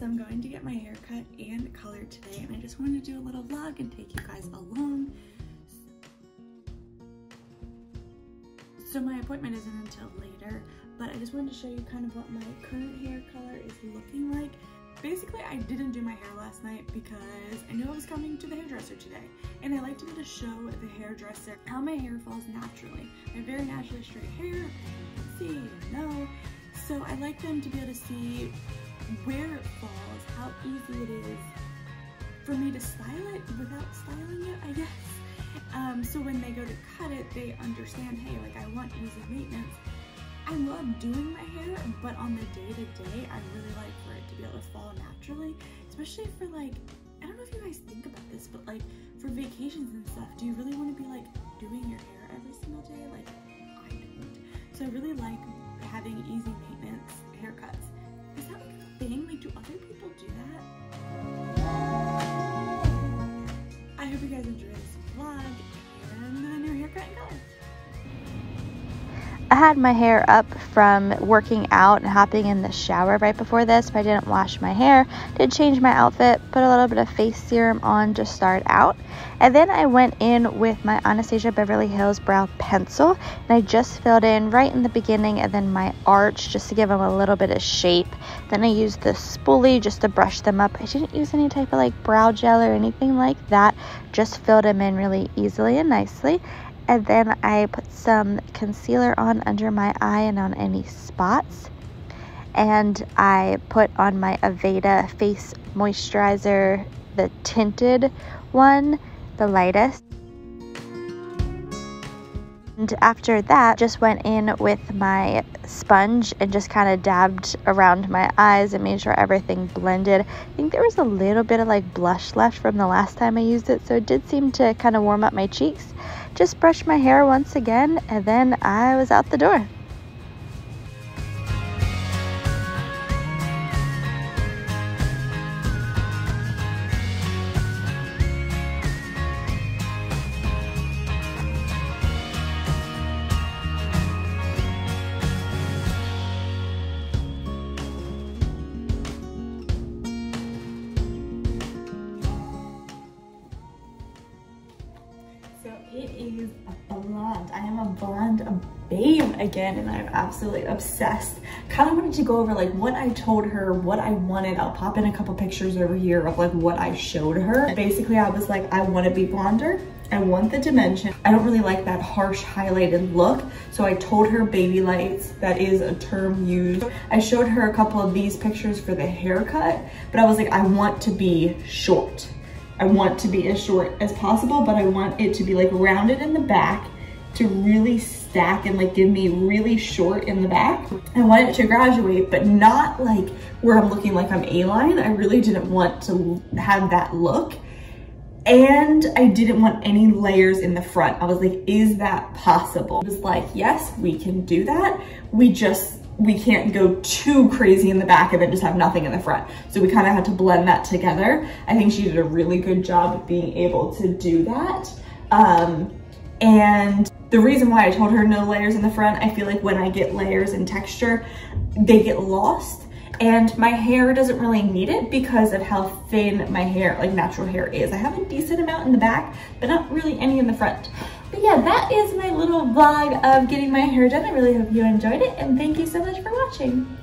So I'm going to get my hair cut and colored today, and I just wanted to do a little vlog and take you guys along. So my appointment isn't until later, but I just wanted to show you kind of what my current hair color is looking like. Basically, I didn't do my hair last night because I knew I was coming to the hairdresser today, and I like to be able to show the hairdresser how my hair falls naturally. I have very naturally straight hair, see, no. So I like them to be able to see where it falls, how easy it is for me to style it without styling it, I guess. So when they go to cut it, they understand, hey, like I want easy maintenance. I love doing my hair, but on the day-to-day, I really like for it to be able to fall naturally, especially for like, I don't know if you guys think about this, but like for vacations and stuff, do you really want to be like doing your hair every single day? Like I don't. So I really like having easy maintenance haircuts. Is that like a thing? Like do other people do that? I hope you guys enjoy this vlog and the new haircut and color. I had my hair up from working out and hopping in the shower right before this, but I didn't wash my hair. Did change my outfit, put a little bit of face serum on to start out. And then I went in with my Anastasia Beverly Hills Brow Pencil, and I just filled in right in the beginning and then my arch just to give them a little bit of shape. Then I used the spoolie just to brush them up. I didn't use any type of like brow gel or anything like that. Just filled them in really easily and nicely. And then I put some concealer on under my eye and on any spots. And I put on my Aveda face moisturizer, the tinted one, the lightest. And after that, just went in with my sponge and just kind of dabbed around my eyes and made sure everything blended. I think there was a little bit of like blush left from the last time I used it, so it did seem to kind of warm up my cheeks. Just brushed my hair once again, and then I was out the door. So it is a blonde. I am a blonde babe again, and I'm absolutely obsessed. Kind of wanted to go over like what I told her, what I wanted. I'll pop in a couple pictures over here of like what I showed her. Basically, I was like, I want to be blonder. I want the dimension. I don't really like that harsh highlighted look. So I told her baby lights. That is a term used. I showed her a couple of these pictures for the haircut, but I was like, I want to be short. I want to be as short as possible, but I want it to be like rounded in the back to really stack and like give me really short in the back. I want it to graduate, but not like where I'm looking like I'm A-line. I really didn't want to have that look. And I didn't want any layers in the front. I was like, is that possible? It was like, yes, we can do that. We can't go too crazy in the back and then just have nothing in the front. So we kind of had to blend that together. I think she did a really good job of being able to do that. And the reason why I told her no layers in the front, I feel like when I get layers and texture, they get lost. And my hair doesn't really need it because of how thin my hair, like natural hair is. I have a decent amount in the back, but not really any in the front. But yeah, that is my little vlog of getting my hair done. I really hope you enjoyed it, and thank you so much for watching.